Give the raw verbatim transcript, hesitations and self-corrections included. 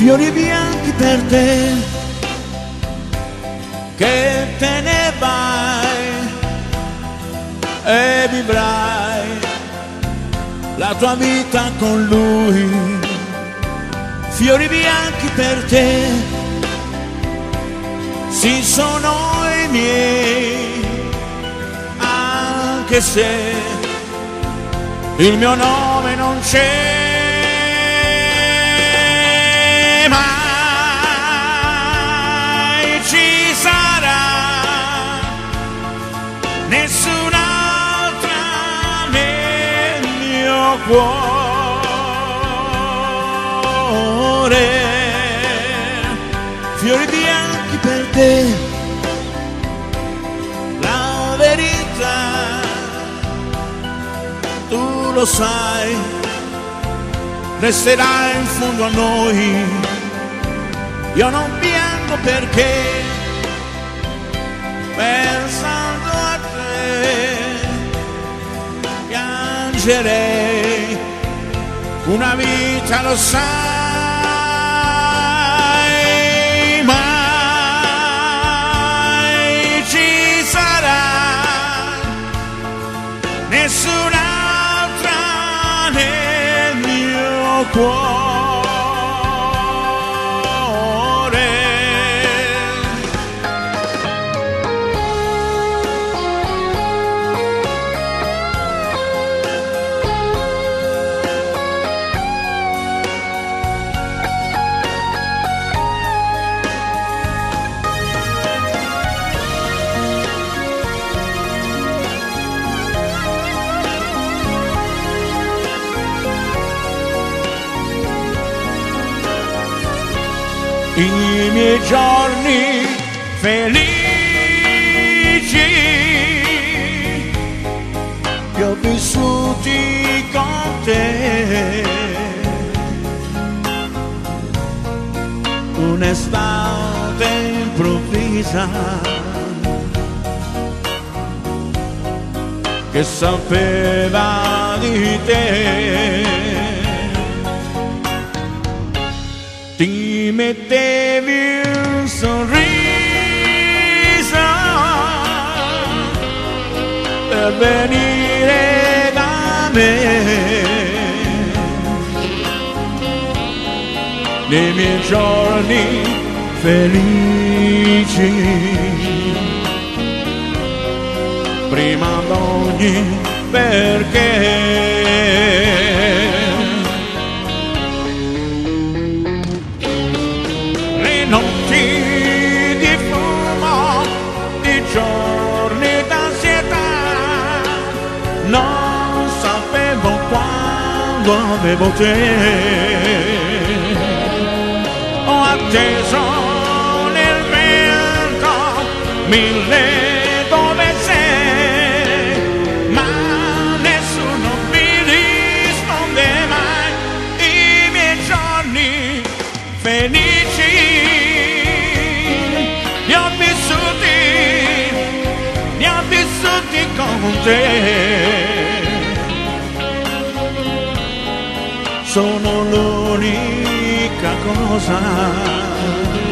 fiori bianchi per te, che te ne vai e vivrai la tua vita con lui. Fiori bianchi per te, sì sono i miei, anche se il mio nome non c'è. Mai ci sarà nessun'altra nel mio cuore. Fiori bianchi per te, la verità tu lo sai, resterà in fondo a noi. Io non piango perché pensando a te piangerei una vita, lo sai. Mai ci sarà nessun'altra nel mio cuore. I miei giorni felici li ho vissuti con te, un'estate improvvisa che sapeva di te. Ti mettevi un sorriso per venire da me, nei miei giorni felici, prima d'ogni perché. Notti di fumo, di giorni d'ansietà, non sapevo quando avevo te. Ho atteso nel vento mille dove sei, ma nessuno mi risponde mai. I miei giorni felici li ho vissuti, li ho vissuti con te. Sono l'unica cosa